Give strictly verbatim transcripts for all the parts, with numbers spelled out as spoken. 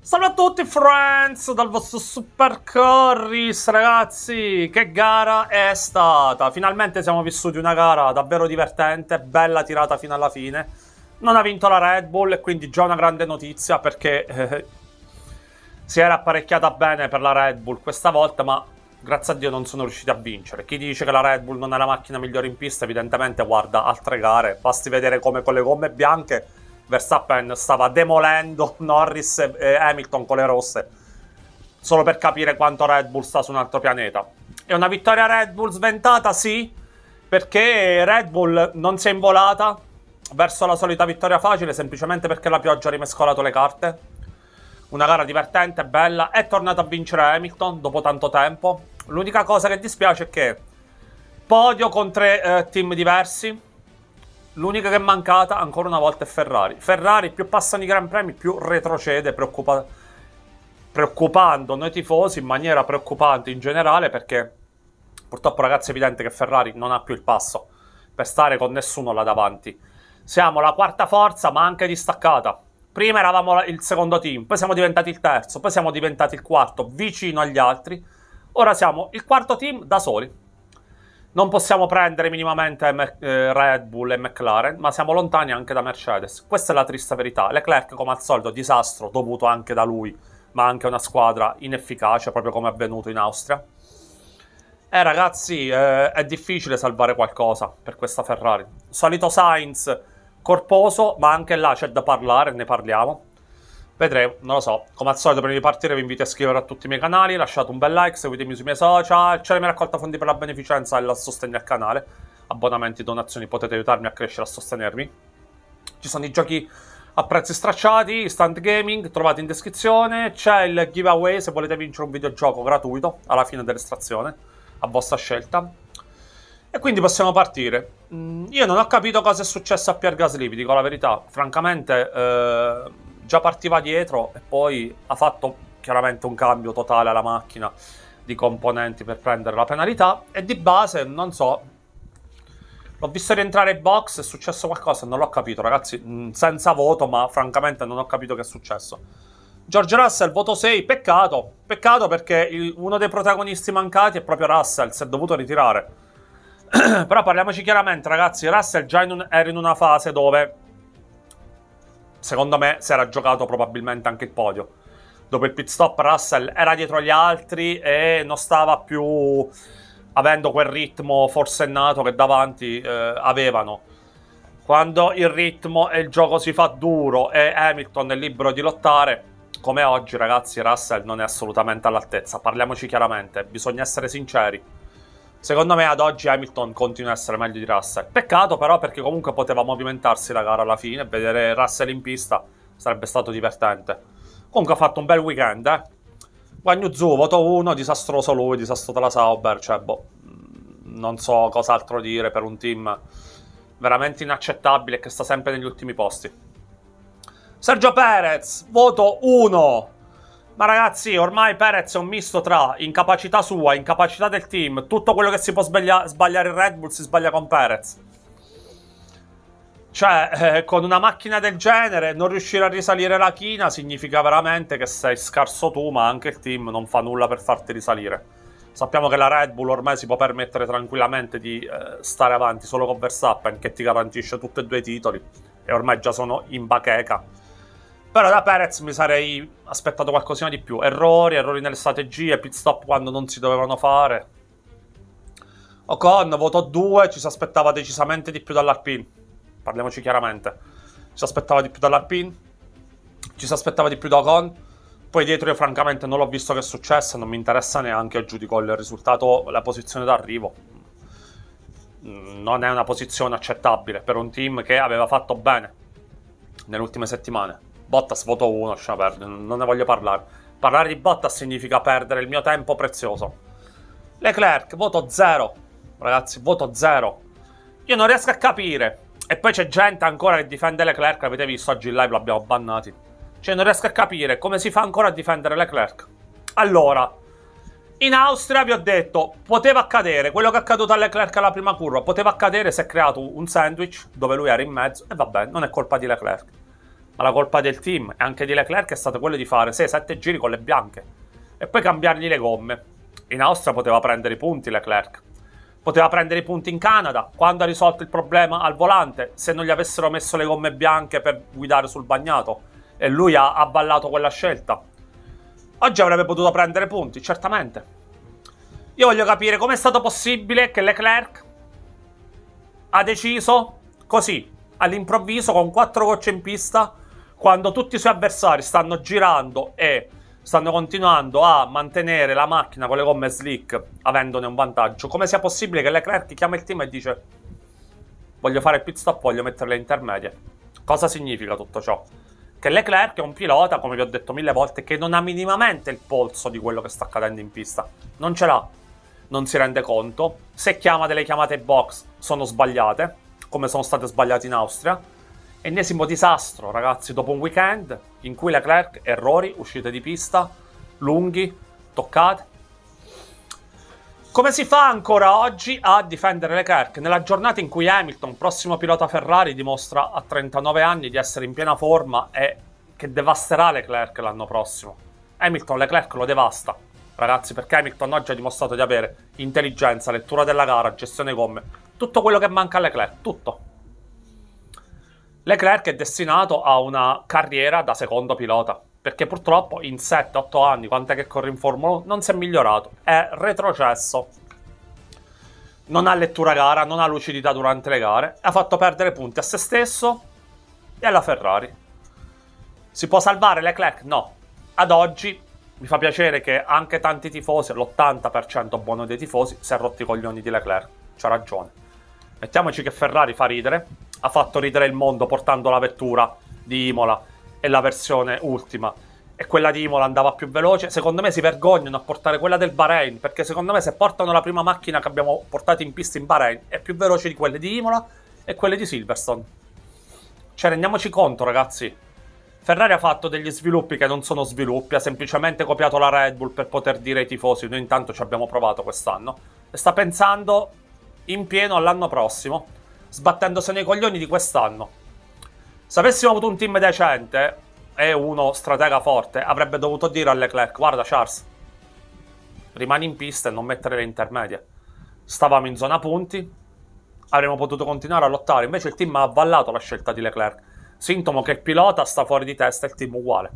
Salve a tutti friends dal vostro Super Corris, ragazzi. Che gara è stata? Finalmente siamo vissuti una gara davvero divertente, bella tirata fino alla fine. Non ha vinto la Red Bull e quindi già una grande notizia, perché eh, si era apparecchiata bene per la Red Bull questa volta, ma grazie a Dio non sono riusciti a vincere. Chi dice che la Red Bull non è la macchina migliore in pista evidentemente guarda altre gare. Basti vedere come con le gomme bianche Verstappen stava demolendo Norris e Hamilton con le rosse, solo per capire quanto Red Bull sta su un altro pianeta. È una vittoria Red Bull sventata, sì, perché Red Bull non si è involata verso la solita vittoria facile, semplicemente perché la pioggia ha rimescolato le carte. Una gara divertente, bella, è tornato a vincere Hamilton dopo tanto tempo. L'unica cosa che dispiace è che podio con tre eh, team diversi. L'unica che è mancata ancora una volta è Ferrari. Ferrari più passano i Gran Premi più retrocede, preoccupa preoccupando noi tifosi in maniera preoccupante in generale, perché purtroppo, ragazzi, è evidente che Ferrari non ha più il passo per stare con nessuno là davanti. Siamo la quarta forza, ma anche distaccata. Prima eravamo il secondo team, poi siamo diventati il terzo, poi siamo diventati il quarto vicino agli altri. Ora siamo il quarto team da soli. Non possiamo prendere minimamente eh, Red Bull e McLaren, ma siamo lontani anche da Mercedes. Questa è la triste verità. Leclerc, come al solito, disastro dovuto anche da lui, ma anche a una squadra inefficace, proprio come è avvenuto in Austria. Eh ragazzi, eh, è difficile salvare qualcosa per questa Ferrari. Solito Sainz corposo, ma anche là c'è da parlare, ne parliamo. Vedremo, non lo so. Come al solito, prima di partire vi invito a iscrivervi a tutti i miei canali, lasciate un bel like, seguitemi sui miei social, c'è la mia raccolta fondi per la beneficenza e il sostegno al canale. Abbonamenti, donazioni, potete aiutarmi a crescere, a sostenermi. Ci sono i giochi a prezzi stracciati, Instant Gaming, trovate in descrizione. C'è il giveaway se volete vincere un videogioco gratuito alla fine dell'estrazione, a vostra scelta. E quindi possiamo partire. Mm, io non ho capito cosa è successo a Pierre Gasly, vi dico la verità. Francamente... Eh... già partiva dietro e poi ha fatto chiaramente un cambio totale alla macchina di componenti per prendere la penalità, e di base non so, l'ho visto rientrare in box, è successo qualcosa, non l'ho capito ragazzi, senza voto, ma francamente non ho capito che è successo. George Russell, voto sei, peccato, peccato perché il, uno dei protagonisti mancati è proprio Russell, si è dovuto ritirare. Però parliamoci chiaramente ragazzi, Russell già in un, era in una fase dove secondo me si era giocato probabilmente anche il podio. Dopo il pit stop Russell era dietro gli altri e non stava più avendo quel ritmo forsennato che davanti eh, avevano. Quando il ritmo e il gioco si fa duro e Hamilton è libero di lottare, come oggi ragazzi, Russell non è assolutamente all'altezza. Parliamoci chiaramente, bisogna essere sinceri. Secondo me ad oggi Hamilton continua a essere meglio di Russell. Peccato però, perché comunque poteva movimentarsi la gara alla fine. Vedere Russell in pista sarebbe stato divertente. Comunque ha fatto un bel weekend, eh. Guan Yu Zhou, voto uno, disastroso lui, disastrosa la Sauber. Cioè, boh, non so cos'altro dire per un team veramente inaccettabile che sta sempre negli ultimi posti. Sergio Perez, voto uno. Ma ragazzi, ormai Perez è un misto tra incapacità sua, incapacità del team. Tutto quello che si può sbaglia sbagliare in Red Bull si sbaglia con Perez. Cioè, eh, con una macchina del genere non riuscire a risalire la china significa veramente che sei scarso tu, ma anche il team non fa nulla per farti risalire. Sappiamo che la Red Bull ormai si può permettere tranquillamente di eh, stare avanti solo con Verstappen, che ti garantisce tutti e due i titoli, e ormai già sono in bacheca. Però da Perez mi sarei aspettato qualcosina di più. Errori, errori nelle strategie, pit stop quando non si dovevano fare. Ocon, voto due, ci si aspettava decisamente di più dall'Alpine. Parliamoci chiaramente. Ci si aspettava di più dall'Alpine, ci si aspettava di più da Ocon. Poi dietro io francamente non l'ho visto che è successo, non mi interessa neanche, giudico il risultato, la posizione d'arrivo. Non è una posizione accettabile per un team che aveva fatto bene nelle ultime settimane. Bottas voto uno, lasciamo perdere, non ne voglio parlare. Parlare di Bottas significa perdere il mio tempo prezioso. Leclerc, voto zero. Ragazzi, voto zero. Io non riesco a capire. E poi c'è gente ancora che difende Leclerc, avete visto oggi in live, l'abbiamo bannati. Cioè non riesco a capire come si fa ancora a difendere Leclerc. Allora, in Austria vi ho detto, poteva accadere, quello che è accaduto a Leclerc alla prima curva, poteva accadere, si è creato un sandwich dove lui era in mezzo, e vabbè, non è colpa di Leclerc. Ma la colpa del team e anche di Leclerc è stata quella di fare sei sette giri con le bianche e poi cambiargli le gomme. In Austria poteva prendere i punti Leclerc. Poteva prendere i punti in Canada, quando ha risolto il problema al volante, se non gli avessero messo le gomme bianche per guidare sul bagnato. E lui ha avvallato quella scelta. Oggi avrebbe potuto prendere punti, certamente. Io voglio capire come è stato possibile che Leclerc ha deciso così, all'improvviso, con quattro gocce in pista, quando tutti i suoi avversari stanno girando e stanno continuando a mantenere la macchina con le gomme slick, avendone un vantaggio. Come sia possibile che Leclerc chiama il team e dice: voglio fare il pit stop, voglio mettere le intermedie. Cosa significa tutto ciò? Che Leclerc è un pilota, come vi ho detto mille volte, che non ha minimamente il polso di quello che sta accadendo in pista. Non ce l'ha. Non si rende conto. Se chiama delle chiamate box sono sbagliate, come sono state sbagliate in Austria. Ennesimo disastro, ragazzi, dopo un weekend in cui Leclerc, errori, uscite di pista, lunghi, toccate. Come si fa ancora oggi a difendere Leclerc? Nella giornata in cui Hamilton, prossimo pilota Ferrari, dimostra a trentanove anni di essere in piena forma e che devasterà Leclerc l'anno prossimo. Hamilton Leclerc lo devasta, ragazzi, perché Hamilton oggi ha dimostrato di avere intelligenza, lettura della gara, gestione gomme, tutto quello che manca a Leclerc, tutto. Leclerc è destinato a una carriera da secondo pilota, perché purtroppo in sette otto anni, quant'è che corre in Formula uno, non si è migliorato, è retrocesso. Non ha lettura gara, non ha lucidità durante le gare, ha fatto perdere punti a se stesso e alla Ferrari. Si può salvare Leclerc? No. Ad oggi mi fa piacere che anche tanti tifosi, l'ottanta per cento buono dei tifosi, si è rotti i coglioni di Leclerc. C'ha ragione. Mettiamoci che Ferrari fa ridere, ha fatto ridere il mondo portando la vettura di Imola e la versione ultima, e quella di Imola andava più veloce. Secondo me si vergognano a portare quella del Bahrain, perché secondo me se portano la prima macchina che abbiamo portato in pista in Bahrain è più veloce di quelle di Imola e quelle di Silverstone. Cioè, rendiamoci conto, ragazzi. Ferrari ha fatto degli sviluppi che non sono sviluppi, ha semplicemente copiato la Red Bull per poter dire ai tifosi: noi intanto ci abbiamo provato quest'anno, e sta pensando in pieno all'anno prossimo, sbattendosi nei coglioni di quest'anno. Se avessimo avuto un team decente e uno stratega forte, avrebbe dovuto dire a Leclerc: guarda Charles, rimani in pista e non mettere le intermedie. Stavamo in zona punti, avremmo potuto continuare a lottare. Invece il team ha avvallato la scelta di Leclerc, sintomo che il pilota sta fuori di testa e il team uguale.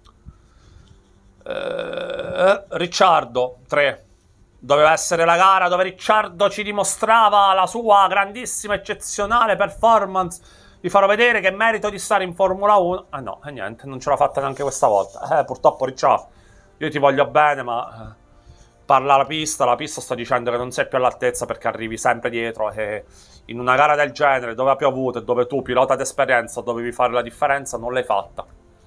eh, Ricciardo tre. Doveva essere la gara dove Ricciardo ci dimostrava la sua grandissima, eccezionale performance. Vi farò vedere che è merito di stare in Formula uno. Ah no, e niente, non ce l'ha fatta neanche questa volta. Eh, purtroppo Ricciardo, io ti voglio bene, ma eh, parla la pista, la pista sta dicendo che non sei più all'altezza perché arrivi sempre dietro, e in una gara del genere, dove ha piovuto e dove tu, pilota d'esperienza, dovevi fare la differenza, non l'hai fatta.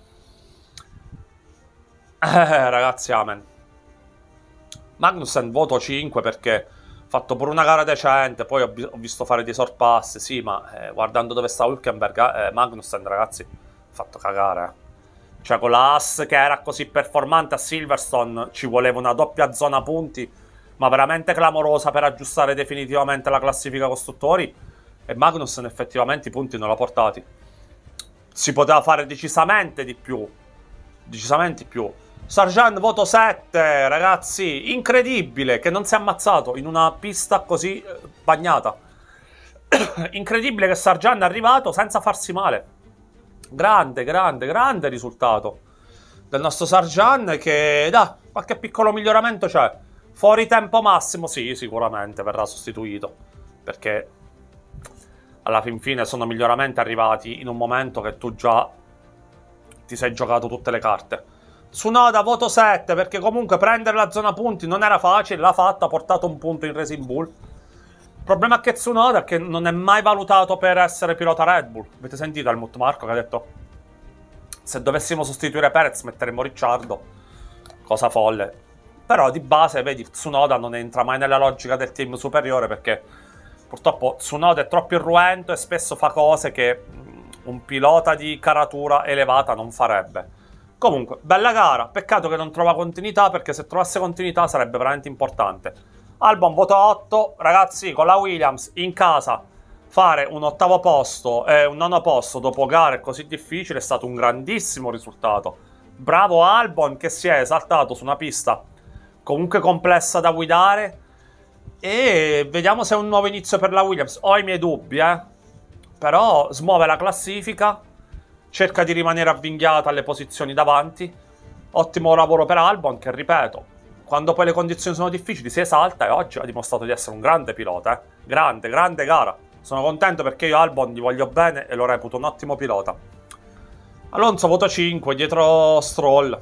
Eh, ragazzi, amen. Magnussen voto cinque perché ha fatto pure una gara decente, poi ho, ho visto fare dei sorpassi, sì, ma eh, guardando dove sta Hülkenberg, eh, Magnussen, ragazzi, ha fatto cagare. Eh. Cioè, con la Haas che era così performante a Silverstone ci voleva una doppia zona punti, ma veramente clamorosa, per aggiustare definitivamente la classifica costruttori, e Magnussen effettivamente i punti non l'ha portati. Si poteva fare decisamente di più, decisamente di più. Sargent voto sette, ragazzi, incredibile che non si è ammazzato in una pista così eh, bagnata. Incredibile che Sargent è arrivato senza farsi male. Grande, grande, grande risultato del nostro Sargent, che da qualche piccolo miglioramento c'è. Fuori tempo massimo, sì, sicuramente verrà sostituito, perché alla fin fine sono miglioramenti arrivati in un momento che tu già ti sei giocato tutte le carte. Tsunoda voto sette perché comunque prendere la zona punti non era facile, l'ha fatto, ha portato un punto in Racing Bull. Il problema è che Tsunoda è che non è mai valutato per essere pilota Red Bull. Avete sentito Helmut Marko che ha detto: se dovessimo sostituire Perez metteremmo Ricciardo. Cosa folle. Però di base, vedi, Tsunoda non entra mai nella logica del team superiore, perché purtroppo Tsunoda è troppo irruento e spesso fa cose che un pilota di caratura elevata non farebbe. Comunque, bella gara, peccato che non trova continuità, perché se trovasse continuità sarebbe veramente importante. Albon voto otto, ragazzi, con la Williams in casa fare un ottavo posto e un nono posto dopo gare così difficili è stato un grandissimo risultato. Bravo Albon che si è esaltato su una pista comunque complessa da guidare, e vediamo se è un nuovo inizio per la Williams. Ho i miei dubbi, eh. Però smuove la classifica, cerca di rimanere avvinghiata alle posizioni davanti. Ottimo lavoro per Albon che, ripeto, quando poi le condizioni sono difficili si esalta, e oggi ha dimostrato di essere un grande pilota, eh. Grande, grande gara. Sono contento perché io Albon gli voglio bene e lo reputo un ottimo pilota. Alonso voto cinque, dietro Stroll.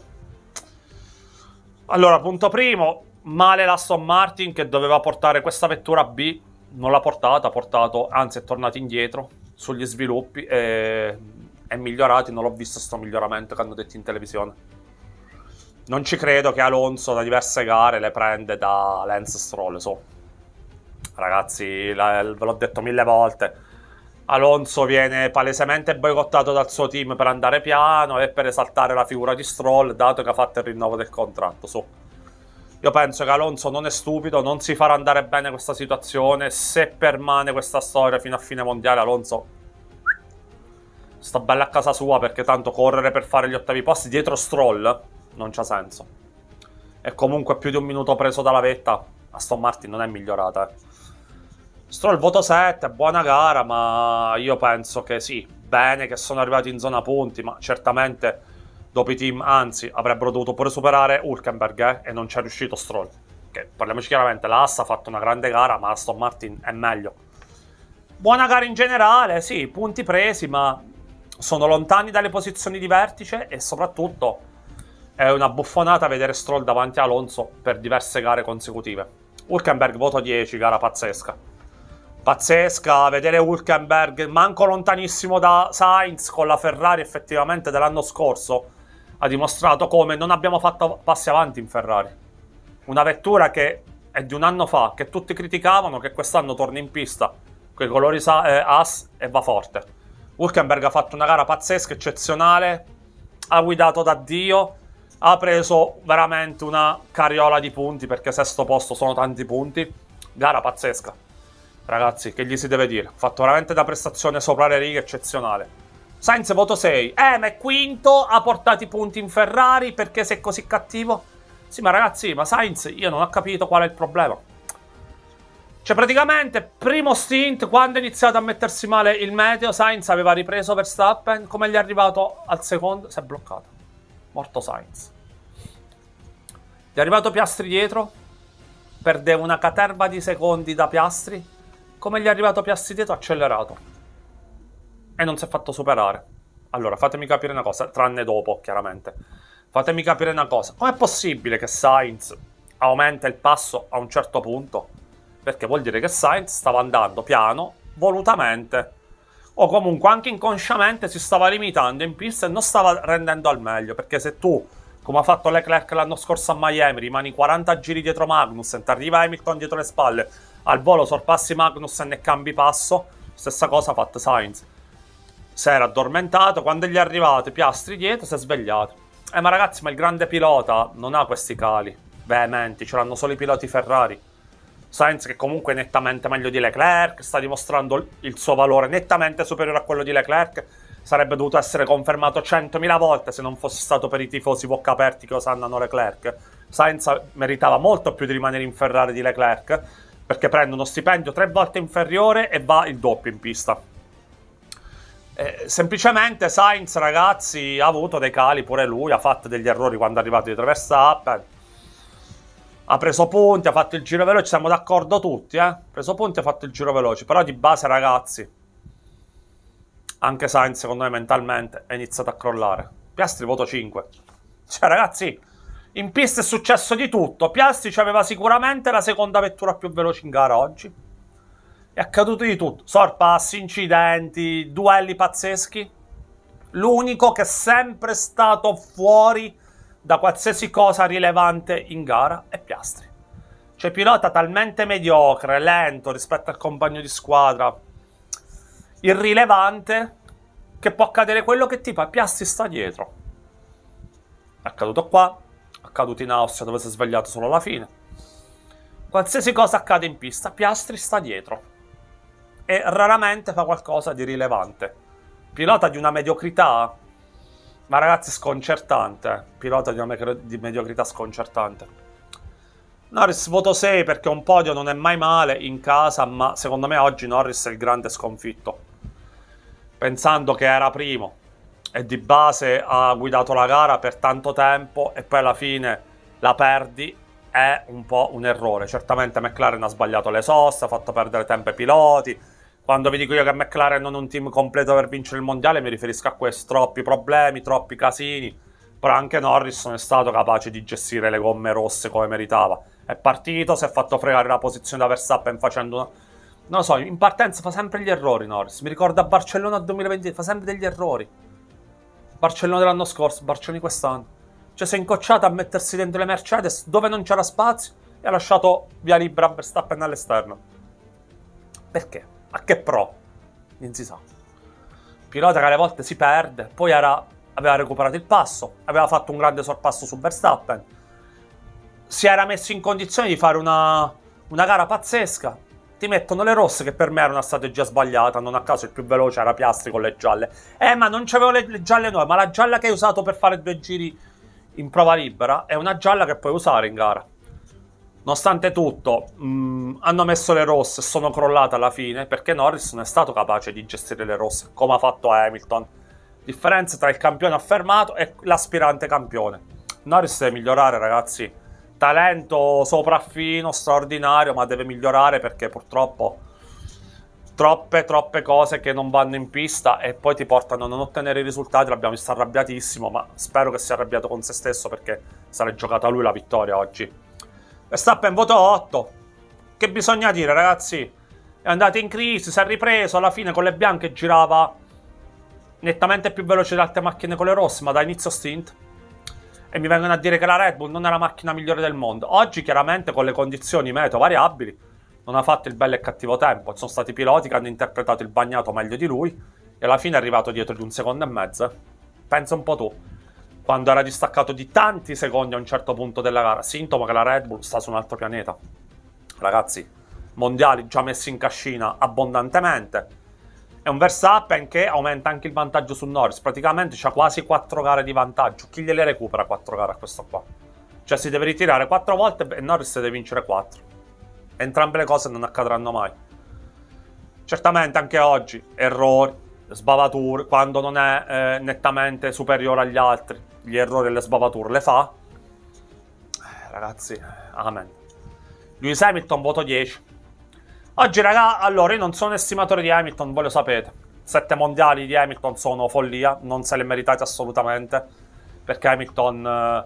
Allora, punto primo, male l'Aston Martin che doveva portare questa vettura B, non l'ha portata, ha portato, anzi è tornato indietro sugli sviluppi e è migliorato. Non l'ho visto sto miglioramento che hanno detto in televisione. Non ci credo che Alonso da diverse gare le prende da Lance Stroll, so. Ragazzi, la, ve l'ho detto mille volte, Alonso viene palesemente boicottato dal suo team per andare piano e per esaltare la figura di Stroll, dato che ha fatto il rinnovo del contratto. So. Io penso che Alonso non è stupido, non si farà andare bene questa situazione. Se permane questa storia fino a fine mondiale, Alonso sta bella a casa sua, perché tanto correre per fare gli ottavi posti dietro Stroll non c'ha senso. E comunque più di un minuto preso dalla vetta, Aston Martin non è migliorata, eh. Stroll voto sette, buona gara, ma io penso che sì, bene che sono arrivati in zona punti, ma certamente dopo i team, anzi, avrebbero dovuto pure superare Hülkenberg, eh, e non c'è riuscito Stroll. Che, parliamoci chiaramente, la Haas ha fatto una grande gara, ma Aston Martin è meglio. Buona gara in generale, sì, punti presi, ma sono lontani dalle posizioni di vertice, e soprattutto è una buffonata vedere Stroll davanti a Alonso per diverse gare consecutive. Hülkenberg voto dieci, gara pazzesca. Pazzesca, vedere Hülkenberg manco lontanissimo da Sainz con la Ferrari effettivamente dell'anno scorso ha dimostrato come non abbiamo fatto passi avanti in Ferrari. Una vettura che è di un anno fa, che tutti criticavano, che quest'anno torna in pista con i colori eh, Haas e va forte. Hülkenberg ha fatto una gara pazzesca, eccezionale, ha guidato da Dio, ha preso veramente una carriola di punti, perché sesto posto sono tanti punti. Gara pazzesca. Ragazzi, che gli si deve dire? Ha fatto veramente da prestazione sopra le righe eccezionale. Sainz voto sei. Eh, ma è quinto, ha portato i punti in Ferrari, perché sei così cattivo? Sì, ma ragazzi, ma Sainz, io non ho capito qual è il problema. Cioè, praticamente, primo stint, quando è iniziato a mettersi male il meteo, Sainz aveva ripreso Verstappen. Come gli è arrivato al secondo? Si è bloccato. Morto Sainz. Gli è arrivato Piastri dietro. Perde una caterva di secondi da Piastri. Come gli è arrivato Piastri dietro, accelerato. E non si è fatto superare. Allora, fatemi capire una cosa, tranne dopo, chiaramente. Fatemi capire una cosa. Com'è possibile che Sainz aumenta il passo a un certo punto? Perché vuol dire che Sainz stava andando piano, volutamente. O comunque anche inconsciamente si stava limitando in pista e non stava rendendo al meglio. Perché se tu, come ha fatto Leclerc l'anno scorso a Miami, rimani quaranta giri dietro Magnussen, ti arriva Hamilton dietro le spalle, al volo sorpassi Magnussen e cambi passo, stessa cosa ha fatto Sainz. Si era addormentato, quando gli è arrivato Piastri dietro si è svegliato. Eh ma ragazzi, ma il grande pilota non ha questi cali veementi, ce l'hanno solo i piloti Ferrari. Sainz, che comunque è nettamente meglio di Leclerc, sta dimostrando il suo valore nettamente superiore a quello di Leclerc, sarebbe dovuto essere confermato centomila volte se non fosse stato per i tifosi bocca aperti che osannano Leclerc. Sainz meritava molto più di rimanere in Ferrari di Leclerc, perché prende uno stipendio tre volte inferiore e va il doppio in pista. Eh, semplicemente Sainz, ragazzi, ha avuto dei cali pure lui, ha fatto degli errori quando è arrivato dietro Verstappen, ha preso punti, ha fatto il giro veloce, siamo d'accordo tutti, eh? Ha preso punti, ha fatto il giro veloce, però di base, ragazzi, anche Sainz, secondo me, mentalmente è iniziato a crollare. Piastri voto cinque. Cioè, ragazzi, in pista è successo di tutto. Piastri aveva sicuramente la seconda vettura più veloce in gara oggi. È accaduto di tutto. Sorpassi, incidenti, duelli pazzeschi. L'unico che è sempre stato fuori da qualsiasi cosa rilevante in gara è Piastri. Cioè, pilota talmente mediocre, lento rispetto al compagno di squadra, irrilevante, che può accadere quello che tipo a Piastri sta dietro. È accaduto qua, è accaduto in Austria dove si è svegliato solo alla fine. Qualsiasi cosa accade in pista, Piastri sta dietro. e raramente fa qualcosa di rilevante. Pilota di una mediocrità, ma ragazzi, sconcertante. Pilota di una me di mediocrità sconcertante. Norris voto sei perché un podio non è mai male in casa, ma secondo me oggi Norris è il grande sconfitto. Pensando che era primo e di base ha guidato la gara per tanto tempo e poi alla fine la perdi, è un po' un errore. Certamente McLaren ha sbagliato le soste, ha fatto perdere tempo ai piloti. Quando vi dico io che McLaren non è un team completo per vincere il mondiale mi riferisco a questo: troppi problemi, troppi casini. Però anche Norris non è stato capace di gestire le gomme rosse come meritava. È partito, si è fatto fregare la posizione da Verstappen facendo una... non lo so, in partenza fa sempre gli errori Norris. Mi ricorda Barcellona duemilaventi, fa sempre degli errori. Barcellona dell'anno scorso, Barcellona di quest'anno. Cioè si è incocciato a mettersi dentro le Mercedes dove non c'era spazio e ha lasciato via libera a Verstappen all'esterno. Perché? A che pro? Non si sa. Pilota che alle volte si perde, poi era, aveva recuperato il passo, aveva fatto un grande sorpasso su Verstappen, si era messo in condizione di fare una, una gara pazzesca. Ti mettono le rosse, che per me era una strategia sbagliata, non a caso il più veloce era Piastri con le gialle. Eh, ma non c'avevo le, le gialle nuove, ma la gialla che hai usato per fare due giri in prova libera è una gialla che puoi usare in gara. Nonostante tutto, mh, hanno messo le rosse e sono crollate alla fine perché Norris non è stato capace di gestire le rosse, come ha fatto Hamilton. Differenza tra il campione affermato e l'aspirante campione. Norris deve migliorare, ragazzi. Talento sopraffino, straordinario, ma deve migliorare perché purtroppo troppe, troppe cose che non vanno in pista e poi ti portano a non ottenere i risultati. L'abbiamo visto arrabbiatissimo, ma spero che sia arrabbiato con se stesso perché sarà giocata lui la vittoria oggi. Verstappen voto otto. Che bisogna dire, ragazzi? È andato in crisi, si è ripreso, alla fine con le bianche girava nettamente più veloce di altre macchine con le rosse, ma da inizio stint. E mi vengono a dire che la Red Bull non è la macchina migliore del mondo. Oggi chiaramente con le condizioni meteo variabili non ha fatto il bello e cattivo tempo. Sono stati piloti che hanno interpretato il bagnato meglio di lui e alla fine è arrivato dietro di un secondo e mezzo. Pensa un po' tu, quando era distaccato di tanti secondi a un certo punto della gara, sintomo che la Red Bull sta su un altro pianeta. Ragazzi, mondiali già messi in cascina abbondantemente. È un Verstappen che aumenta anche il vantaggio su Norris. Praticamente c'ha quasi quattro gare di vantaggio. Chi gliele recupera quattro gare a questo qua? Cioè si deve ritirare quattro volte e Norris deve vincere quattro. Entrambe le cose non accadranno mai. Certamente anche oggi errori, sbavature, quando non è eh, nettamente superiore agli altri, gli errori e le sbavature le fa. Eh, ragazzi, amen. Lewis Hamilton voto dieci. Oggi, raga, allora, io non sono estimatore di Hamilton, voi lo sapete. Sette mondiali di Hamilton sono follia, non se li meritate assolutamente, perché Hamilton eh,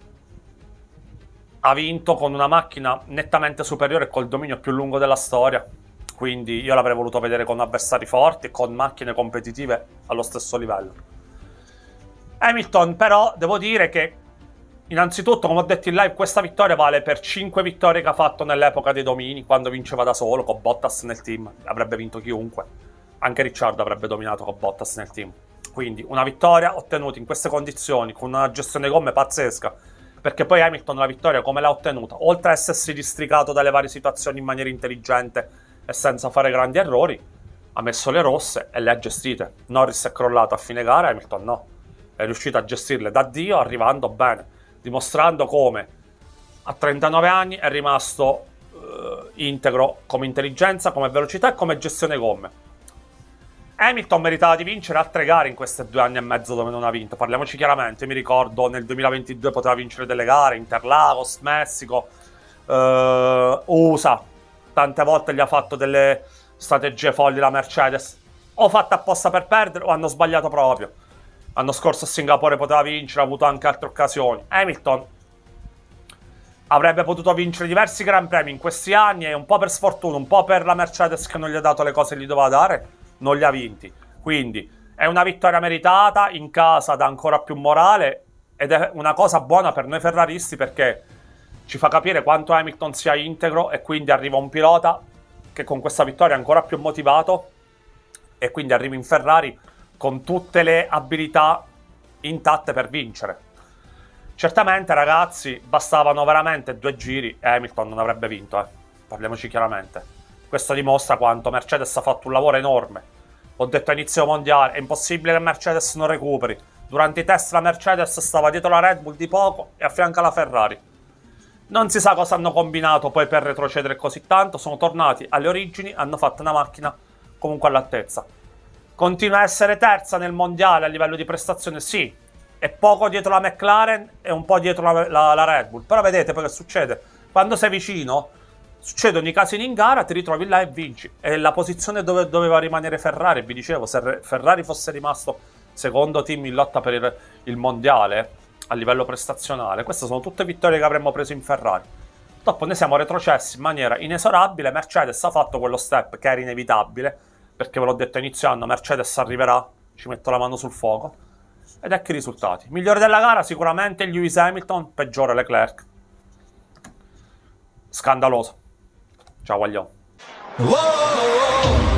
ha vinto con una macchina nettamente superiore e col dominio più lungo della storia. Quindi io l'avrei voluto vedere con avversari forti e con macchine competitive allo stesso livello. Hamilton, però, devo dire che innanzitutto, come ho detto in live, questa vittoria vale per cinque vittorie che ha fatto nell'epoca dei domini, quando vinceva da solo, con Bottas nel team. Avrebbe vinto chiunque. Anche Ricciardo avrebbe dominato con Bottas nel team. Quindi una vittoria ottenuta in queste condizioni, con una gestione gomme pazzesca, perché poi Hamilton la vittoria come l'ha ottenuta? Oltre a essersi districato dalle varie situazioni in maniera intelligente e senza fare grandi errori, ha messo le rosse e le ha gestite. Norris è crollato a fine gara, Hamilton no. È riuscito a gestirle da Dio, arrivando bene, dimostrando come a trentanove anni è rimasto uh, integro come intelligenza, come velocità e come gestione gomme. Hamilton meritava di vincere altre gare in questi due anni e mezzo dove non ha vinto. Parliamoci chiaramente, mi ricordo nel duemilaventidue poteva vincere delle gare, Interlagos, Messico, uh, U S A. Tante volte gli ha fatto delle strategie folli la Mercedes, o fatte apposta per perdere o hanno sbagliato proprio. L'anno scorso a Singapore poteva vincere, ha avuto anche altre occasioni. Hamilton avrebbe potuto vincere diversi Gran Premi in questi anni e un po' per sfortuna, un po' per la Mercedes che non gli ha dato le cose che gli doveva dare, non li ha vinti. Quindi è una vittoria meritata, in casa dà ancora più morale ed è una cosa buona per noi ferraristi perché ci fa capire quanto Hamilton sia integro e quindi arriva un pilota che con questa vittoria è ancora più motivato e quindi arriva in Ferrari con tutte le abilità intatte per vincere. Certamente, ragazzi, bastavano veramente due giri e Hamilton non avrebbe vinto, eh. Parliamoci chiaramente. Questo dimostra quanto Mercedes ha fatto un lavoro enorme. Ho detto a inizio mondiale, è impossibile che Mercedes non recuperi. Durante i test la Mercedes stava dietro la Red Bull di poco e a fianco alla Ferrari. Non si sa cosa hanno combinato poi per retrocedere così tanto, sono tornati alle origini, hanno fatto una macchina comunque all'altezza. Continua a essere terza nel mondiale a livello di prestazione, sì, è poco dietro la McLaren e un po' dietro la, la, la Red Bull, però vedete poi che succede? Quando sei vicino, succedono i casini in gara, ti ritrovi là e vinci. È la posizione dove doveva rimanere Ferrari, vi dicevo, se Ferrari fosse rimasto secondo team in lotta per il, il mondiale a livello prestazionale, queste sono tutte vittorie che avremmo preso in Ferrari. Dopo ne siamo retrocessi in maniera inesorabile. Mercedes ha fatto quello step che era inevitabile, perché ve l'ho detto a inizio anno, Mercedes arriverà, ci metto la mano sul fuoco, ed ecco i risultati. Migliore della gara sicuramente Lewis Hamilton, peggiore Leclerc. Scandaloso. Ciao, guagliò.